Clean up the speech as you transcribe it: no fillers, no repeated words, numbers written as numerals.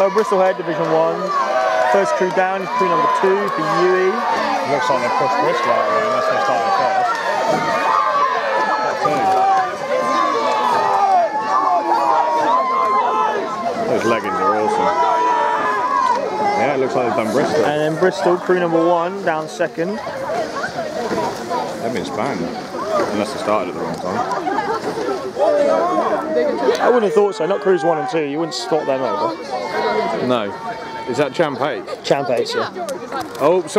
Bristol Head, Division 1. First crew down is crew number 2 for UWE. Looks like they pushed Bristol out there unless they started first. Those leggings are awesome. Yeah, it looks like they've done Bristol. And then Bristol, crew number 1, down second. They've been spanned, unless they started at the wrong time. I wouldn't have thought so, not crews 1 and 2, you wouldn't spot them over. No. Is that Champ 8? Champ 8, yeah. Oh,